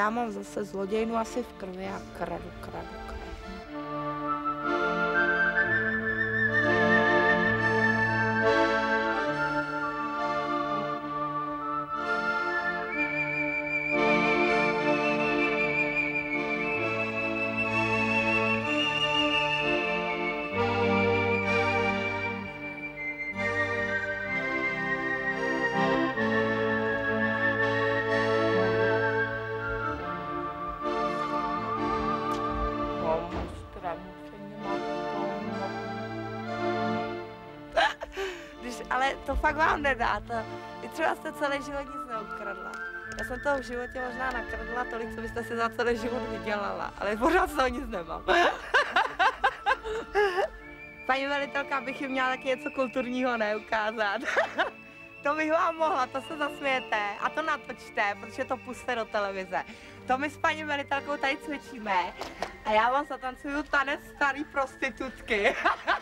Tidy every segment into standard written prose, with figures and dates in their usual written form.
já mám zase zlodějnu asi v krvi a kradu. Ale to fakt vám nedá, vy třeba jste celý život nic neukradla. Já jsem toho v životě možná nakradla tolik, co byste si za celý život vydělala, ale pořád z toho nic nemám. Paní velitelka, bych jim měla taky něco kulturního neukázat. To bych vám mohla, to se zasmějete a to natočte, protože to puste do televize. To my s paní velitelkou tady cvičíme a já vám zatancuju tanec starý prostitutky.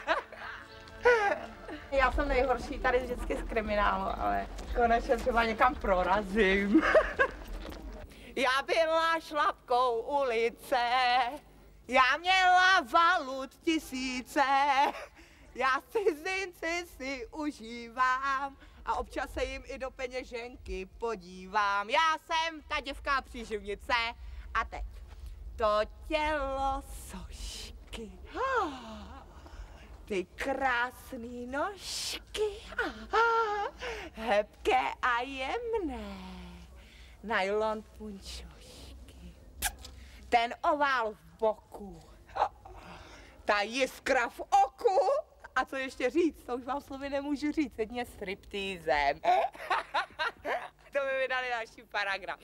Já jsem nejhorší tady vždycky z kriminálu, ale konečně třeba někam prorazím. Já byla šlapkou ulice, já měla valut tisíce, já cizinci si užívám a občas se jim i do peněženky podívám. Já jsem ta děvka příživnice a teď to tělo sošky. Ty krásný nožky, hebké a jemné, nylon punčošky, ten ovál v boku, ta jiskra v oku, a co ještě říct, to už vám slovy nemůžu říct, jedině striptýzem. To by mi dali další paragraf.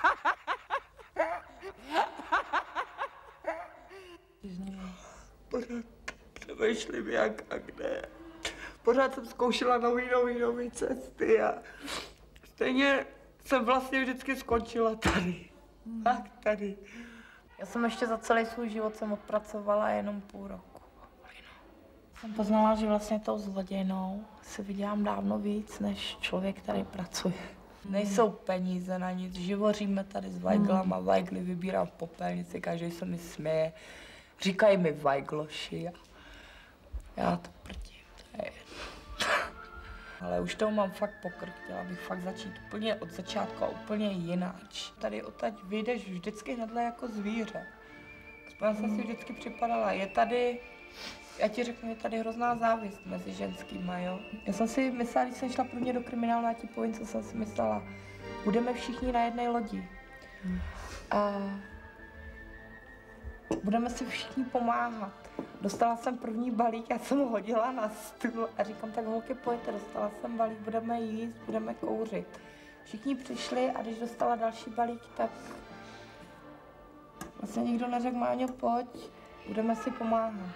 Přemýšlím jak a kde. Pořád jsem zkoušela nový cesty a stejně jsem vlastně vždycky skončila tady. Tak tady. Já jsem ještě za celý svůj život jsem odpracovala jenom půl roku. Jsem poznala, že vlastně tou zlodějnou si vydělám dávno víc, než člověk, který pracuje. Nejsou peníze na nic, živoříme tady s vajglama, vajgly vybírám v popelnici, každý se mi směje. Říkají mi vajgloši. Já to prdím, to je jedno. Ale už toho mám fakt pokrk, chtěla bych fakt začít úplně od začátku a úplně jináč. Tady odtaď vyjdeš vždycky hnedle jako zvíře. Aspoň jsem si vždycky připadala, je tady, já ti řeknu, je tady hrozná závist mezi ženskýma, jo. Já jsem si myslela, když jsem šla prvně do kriminálu, já ti povím, co jsem si myslela. Budeme všichni na jedné lodi. A budeme si všichni pomáhat. Dostala jsem první balík, já jsem ho hodila na stůl a říkám, tak holky, pojďte, dostala jsem balík, budeme jíst, budeme kouřit. Všichni přišli a když dostala další balík, tak vlastně nikdo neřekl, Máňo, pojď, budeme si pomáhat.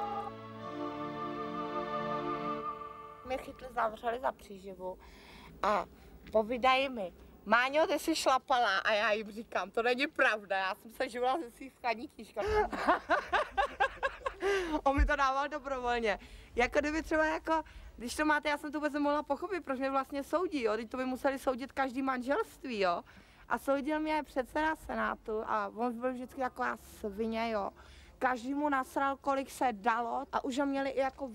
Mě chytli, zavřeli za příživu a povídají mi, Máňo, ty jsi šlapala a já jim říkám, to není pravda, já jsem se živila ze svých skladních knížkách. On mi to dával dobrovolně. Jako kdyby třeba jako, když to máte, já jsem to vůbec nemohla pochopit, proč mě vlastně soudí, jo, teď to by museli soudit každý manželství, jo. A soudil mě předseda senátu a on byl vždycky taková svině, jo. Každý mu nasral, kolik se dalo a už ho měli i jako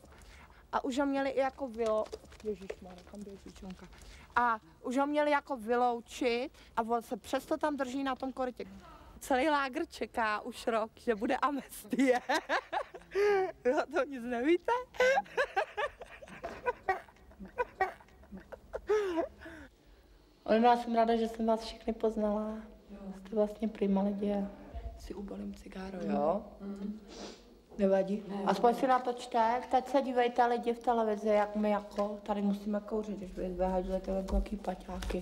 Ježišmarja, kam běží čonka. A už ho měli jako vyloučit a on se přesto tam drží na tom korytě. Celý lágr čeká už rok, že bude amnestie. Jo, to nic nevíte? Ale já jsem ráda, že jsem vás všechny poznala. Jste vlastně prima lidi a si ubalím cigáro, jo? Nevadí. Aspoň si natočte, teď se dívejte lidi v televizi, jak my jako tady musíme kouřit, když vy vyhazujete velký paťáky.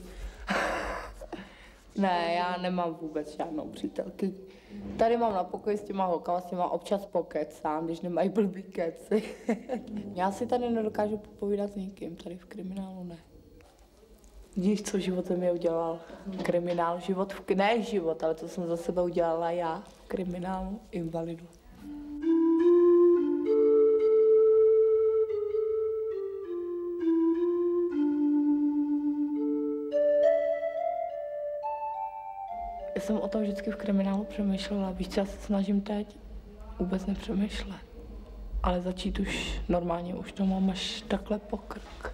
Ne, já nemám vůbec žádnou přítelky. Tady mám na pokoji s těma holkama, s těma občas pokecám, když nemají blbý keci. Já si tady nedokážu popovídat s nikým, tady v kriminálu ne. Víš, co životem je udělal kriminál, ne život, ale co jsem za sebe udělala já v kriminálu, invalidu. Já jsem o tom vždycky v kriminálu přemýšlela, víš, co já se snažím teď vůbec nepřemýšlet. Ale začít už normálně, už to mám až takhle po krk.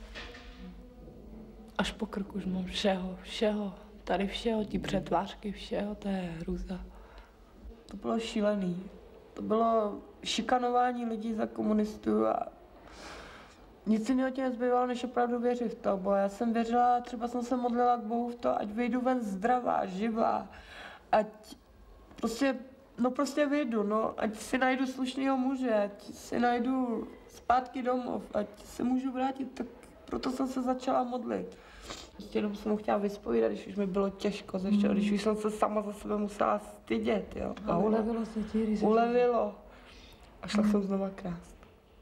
Až po krk už mám všeho. Tady všeho, ty přetvářky, všeho, to je hrůza. To bylo šílený. To bylo šikanování lidí za komunistů a nic jiného tě nezbývalo, než opravdu věřit v to, bo já jsem věřila, třeba jsem se modlila k Bohu v to, ať vyjdu ven zdravá, živá, ať prostě vyjdu, no, ať si najdu slušného muže, ať si najdu zpátky domov, ať se můžu vrátit, tak proto jsem se začala modlit. Ještě jenom jsem mu chtěla vyspovídat, když už mi bylo těžko ze všeho, když už jsem se sama za sebe musela stydět, jo. A ulevilo se ti, když ulevilo. A šla jsem znova krást.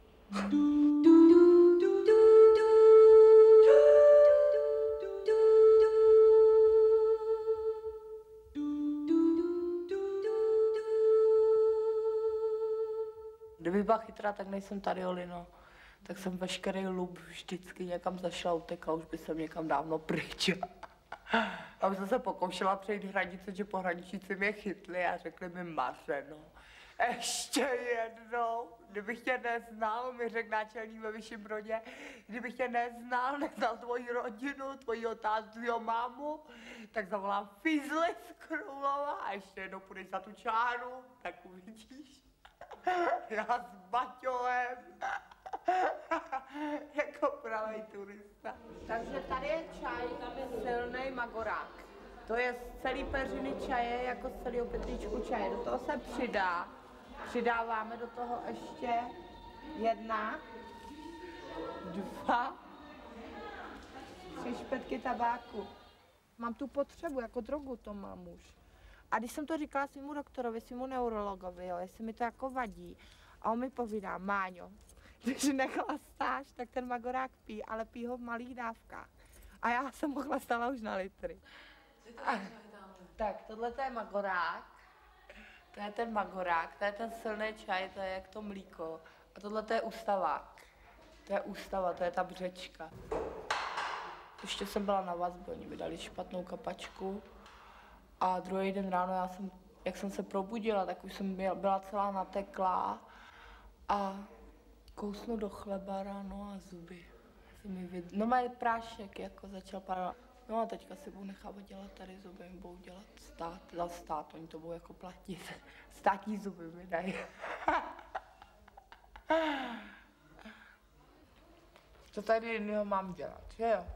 Kdybych byla chytrá, tak nejsem tady, Olino. Tak jsem veškerý lub vždycky někam zašla, utekla, už by jsem někam dávno pryč. A už jsem se pokoušela přejít hranice, že pohraničníci mě chytli a řekli mi Mařeno. Ještě jednou, kdybych tě neznal, mi řekl náčelník ve Vyšším Brodě, kdybych tě neznal tvoji rodinu, tvojího tátu, tvýho mámu, tak zavolám Fízli z Krumlova a ještě jednou půjdeš za tu čáru, tak uvidíš. Já s Baťohem. Jako pravý turista. Takže tady je čaj, tam je silný magorák. To je z celý peřiny čaje, jako z celého pytlíčku čaje. Do toho se přidáváme do toho ještě 1, 2, 3 špetky tabáku. Mám tu potřebu, jako drogu to mám už. A když jsem to říkala svému doktorovi, svému neurologovi, jo, jestli mi to jako vadí, a on mi povídá, Máňo, když nechlastáš, tak ten magorák pí, ale pí ho v malých dávkách. A já jsem ho chlastala už na litry. Tak, tohle je magorák, to je ten magorák, to je ten silný čaj, to je jak to mlíko. A tohle je ústavák. To je ústava, to je ta břečka. Ještě jsem byla na vazbě, oni mi dali špatnou kapačku. A druhý den ráno, jak jsem se probudila, tak už jsem byla celá nateklá a kousnu do chleba ráno a zuby. No má prášek, jako začal padat. No a teďka si budu nechávat dělat tady zuby, mi budou dělat stát, oni to budou jako platit. Státní zuby mi dají. Co tady jiného mám dělat, že jo?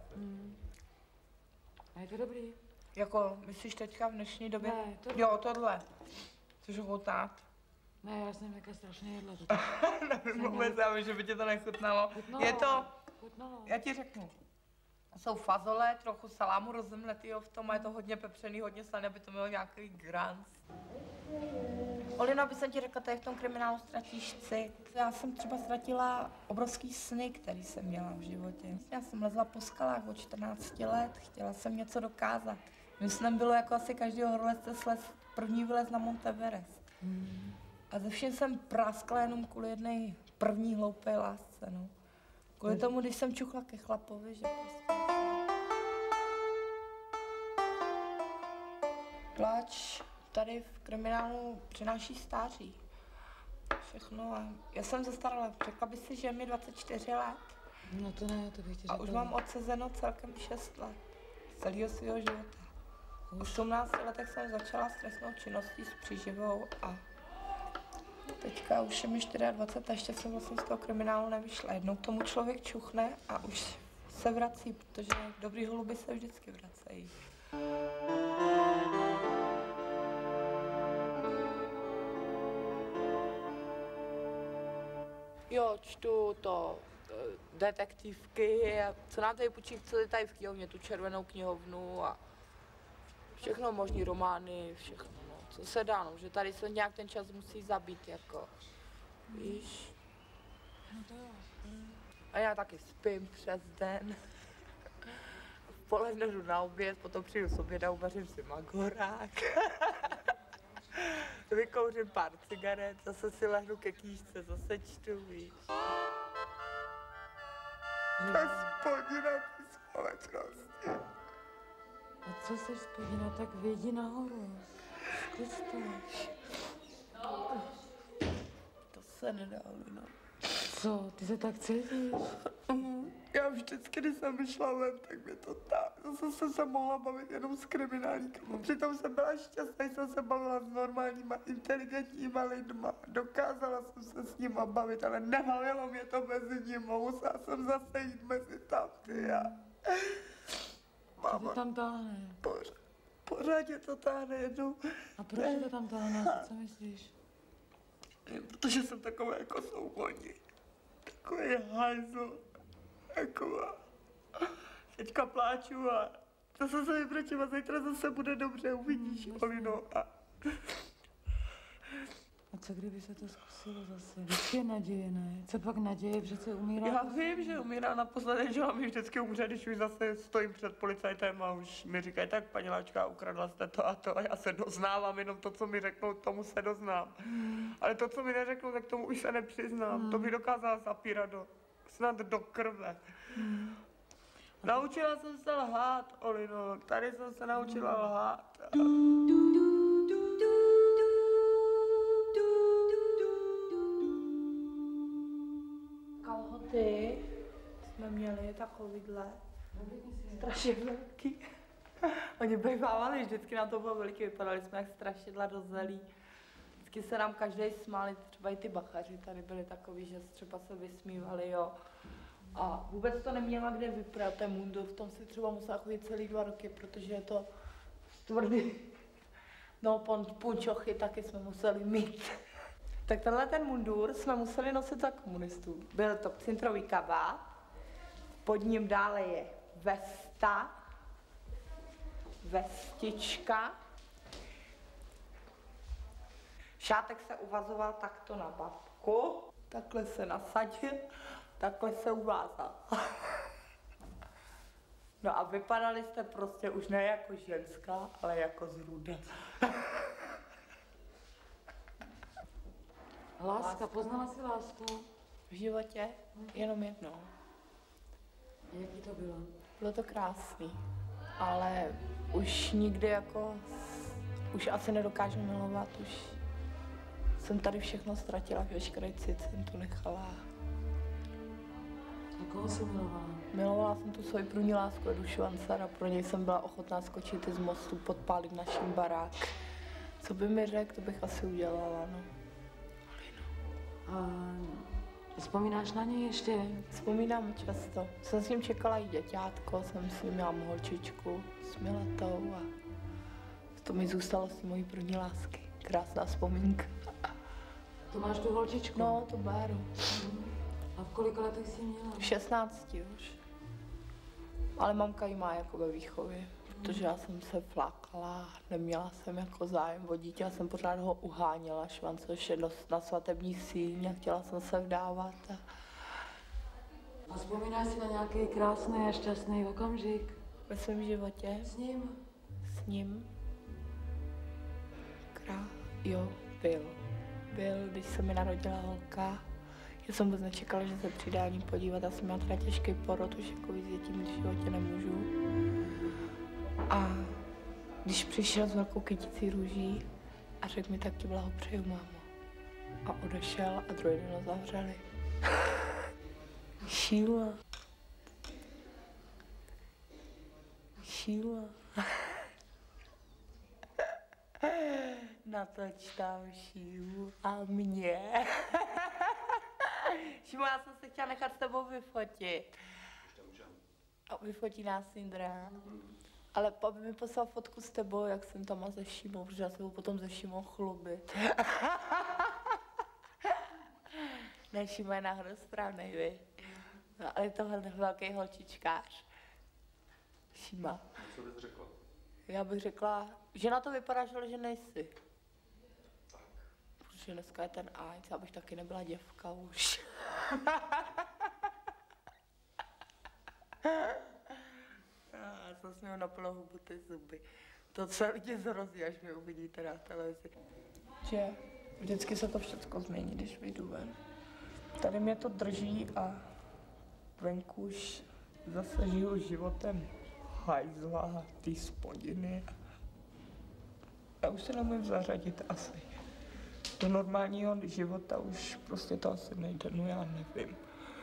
A je to dobrý? Jako, myslíš teďka v dnešní době? Ne, to... Jo, tohle. Chceš ochutnat? Ne, já jsem jaká strašně jedla. Vůbec já vím, že by tě to nechutnalo. Chutnalo. Je to, Chutnalo. já ti řeknu. Jsou fazole, trochu salámu rozemletýho v tom a je to hodně pepřený, hodně slaný, aby to mělo nějaký grans. Olino, aby jsem ti řekla, tady v tom kriminálu ztratíš cit. Já jsem třeba ztratila obrovský sny, který jsem měla v životě. Já jsem lezla po skalách od 14 let, chtěla jsem něco dokázat. Mým snem bylo jako asi každého horolezce první vylez na Mount Everest. A ze všem jsem praskla jenom kvůli jedné první hloupé lásce, no. Kvůli tomu, když jsem čuchla ke chlapovi, že prostě... Pláč tady v kriminálu přináší stáří. Všechno a já jsem zastarala. Řekla by si, že je mi 24 let. No to ne, to bych ti řekla. A už mám odsezeno celkem 6 let. Z celého svého života. V 18 letech jsem začala s trestnou činností s příživou a teďka už je mi 24 a ještě jsem vlastně z toho kriminálu nevyšla. Jednou k tomu člověk čuchne a už se vrací, protože dobrý holuby se vždycky vracejí. Jo, čtu to detektivky, co nám tady půjčí, co je tady v knihovně, tu červenou knihovnu a všechno možný romány, všechno, no, co se dá, no, že tady se nějak ten čas musí zabít, jako, víš. No to jo. A já taky spím přes den. V poledne jdu na oběd, potom přijdu z oběda, uvařím si magorák. Vykouřím pár cigaret, zase si lehnu ke knížce, zase čtu, víš. To je spodina ty společnosti. A co jsi spodina, tak vyjdi nahoru. Zkus to. To se nedá, Lino. Co, ty se tak cítíš? Já vždycky, když jsem šla ven, tak mě to tak. Zase jsem se mohla bavit jenom s kriminálníkama. Přitom jsem byla šťastná, jsem se bavila s normálníma, inteligentníma lidma. Dokázala jsem se s nima bavit, ale nebavilo mě to mezi nimi. Musela jsem zase jít mezi tamty a... Co to tam táhne? Pořád je to táhne jednou. A proč to tam táhne? Co myslíš? Protože jsem taková jako souvodní. Takový hajzl. Taková. Teďka pláču a zase se vybrečím a zítra zase bude dobře, uvidíš, Olino. A co kdyby se to zkusilo zase? Vždycky je naděje, ne? Co pak naděje? Přece umírá. Já vím, že umírá naposledy, že mi vždycky umře, když už zase stojím před policajtem a už mi říkají, tak paní Láčka, ukradla jste to a já se doznávám, jenom to, co mi řeknou, tomu se doznám. Ale to, co mi neřeknou, tak tomu už se nepřiznám. To by dokázala zapírat snad do krve. Naučila jsem se lhát, Olino, tady jsem se naučila lhát. Kalhoty jsme měli takovýhle, strašně velký. Oni bývávali, vždycky nám to bylo veliký, vypadali jsme jak strašidla do zelí. Vždycky se nám každý smáli, třeba i ty bachaři tady byli takový, že třeba se vysmívali, jo. A vůbec to neměla kde vyprat, ten mundur, v tom si třeba musela chodit celý 2 roky, protože je to tvrdý. No, punčochy taky jsme museli mít. Tak tenhle ten mundur jsme museli nosit za komunistů. Byl to cintrový kabát, pod ním dále je vesta, vestička. Šátek se uvazoval takto na babku, takhle se nasadil, takhle se uvázal. No a vypadali jste prostě už ne jako ženská, ale jako zrůda. Láska, poznala jsi lásku? V životě jenom jednou. Jaký to bylo? Bylo to krásný, ale už nikdy jako, už asi nedokážu milovat, už jsem tady všechno ztratila, veškerý cit jsem tu nechala. A koho jsi milovala? Milovala jsem tu svoji první lásku, Edu Švancera, pro něj jsem byla ochotná skočit z mostu, podpálit naším barák. Co by mi řekl, to bych asi udělala, no. A vzpomínáš na něj ještě? Vzpomínám často. Jsem s ním čekala i děťátko, jsem s ním měla holčičku s Miletou a to mi zůstalo z mojí první lásky. Krásná vzpomínka. To máš tu holčičku? No, to beru. A v kolika letech jsi měla? V 16 už. Ale mamka ji má jako ve výchově, protože já jsem se flákala, neměla jsem jako zájem o dítě, já jsem pořád ho uháněla, Švance šel na svatební síň a chtěla jsem se vdávat. A vzpomínáš si na nějaký krásný a šťastný okamžik? Ve svém životě S ním? s ním. Jo, byl, když se mi narodila holka. Já jsem vůbec nečekala, že se přidá ní podívat. Já jsem měla teda těžký porod, už jako víc dětí v životě nemůžu. A když přišel s velkou kyticí růží a řekl mi, tak ti blahopřeju, mámo. A odešel a druhý den ho zavřeli. Šíla. Natoč tam Šílu a mě. Šimo, já jsem se chtěla nechat s tebou vyfotit. A vyfotí nás Indra. Ale aby mi poslal fotku s tebou, jak jsem tam se Šimou, protože já se budu potom se Šimou chlubit. Ne, Šimo je náhodou správnej, vy. No, ale je to velký holčičkář. Šima. Co bys řekla? Já bych řekla, že na to vypadáš, ale že nejsi. Protože dneska je ten AIDS, já bych taky nebyla děvka už. Já jsem směl na plnou hubu ty zuby. To se lidi zrozí, až mě uvidíte na televizi. Že vždycky se to všechno změní, když vyjdu ven. Tady mě to drží a venku už zase žiju životem hajzla, ty spodiny. Já už se nemůžu zařadit asi. Do normálního života už prostě to asi nejde, no já nevím.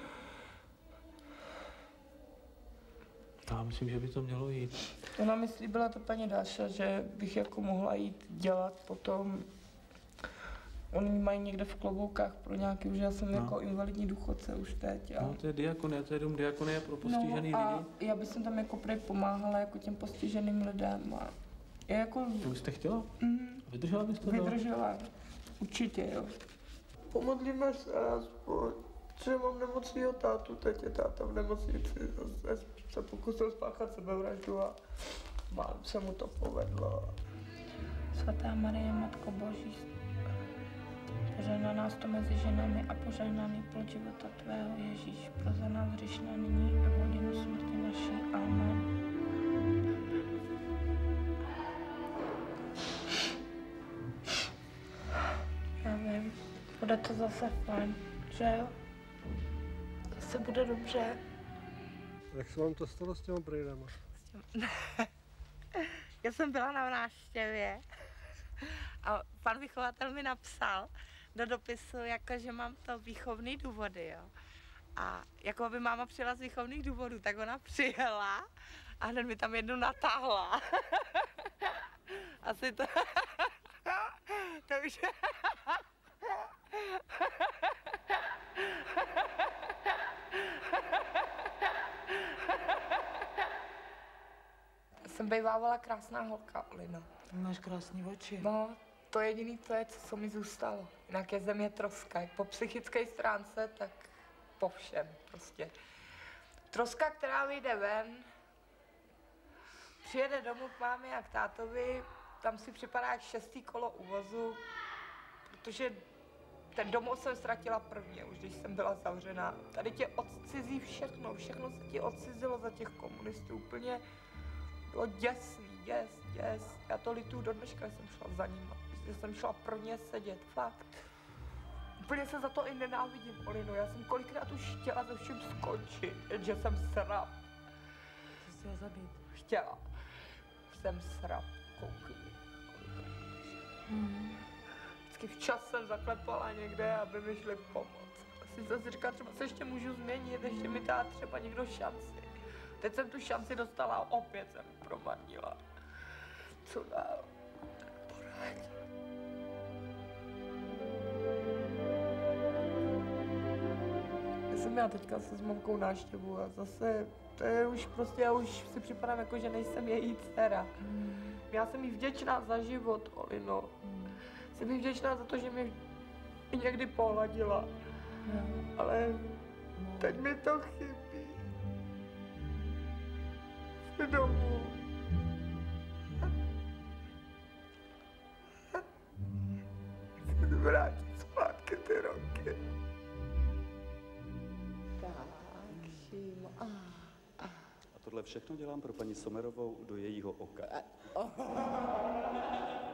Já myslím, že by to mělo jít. Ona mi slíbila to paní Dáša, že bych jako mohla jít dělat potom. Oni mají někde v Kloboukách pro nějaký, už já jsem jako invalidní důchodce už teď. No to je diakonie, to je dům diakonie pro postižený a lidi. já bych tam jako prej pomáhala jako těm postiženým lidem a jako... To byste chtěla? Vydržela byste to? Vydržela, určitě jo. Pomodlíme se aspoň, že mám nemocného tátu, teď je táta v nemocnici, zase se pokusil spáchat sebevraždu a se mu to povedlo. Svatá Marie, Matko Boží, požehná nás to mezi ženami a požehnaný plod života tvého Ježíš, pro za nás hříšné nyní a v hodinu smrti naší. Amen. Já vím, bude to zase fajn, že jo? Zase bude dobře. Jak se vám to stalo s těma brýlema? Já jsem byla na návštěvě a pan vychovatel mi napsal do dopisu, jako, že mám to výchovný důvody, jo. A jako by máma přijela z výchovných důvodů, tak ona přijela a hned mi tam jednu natáhla. Asi to... to už... Jsem bývávala krásná holka, Lino. Máš krásný oči. No, to jediný to je, co mi zůstalo. Jinak je země troska, jak po psychické stránce, tak po všem prostě. Troska, která vyjde ven, přijede domů k mámě a k tátovi, tam si připadá jak 6. kolo u vozu, protože ten domov jsem ztratila prvně, už když jsem byla zavřená. Tady tě odcizí všechno, všechno se ti odcizilo za těch komunistů, úplně bylo děsný, děs. Já to lituju do dneška, jsem šla za ním, že jsem šla pro ně sedět, fakt. Úplně se za to i nenávidím, Olino, já jsem kolikrát už chtěla se vším skončit, že jsem srap. Jsi chtěla zabít? Chtěla. Jsem srap, koukni. Vždycky včas jsem zaklepala někde, aby mi šli pomoct. Asi jsem si říkala, třeba se ještě můžu změnit, ještě mi dá třeba někdo šanci. Teď jsem tu šanci dostala a opět jsem ji promarnila. Co dál? Poraď. Já jsem měla teďka se s mamkou návštěvu a zase, to je už prostě, já už si připadám jako, že nejsem její dcera. Já jsem jí vděčná za život, Olino. Jsem jí vděčná za to, že mě někdy pohladila. Ale teď mi to chybí. Jsi domů. Chci vrátit zpátky ty roky. Tak, Šímo. A tohle všechno dělám pro paní Sommerovou do jejího oka.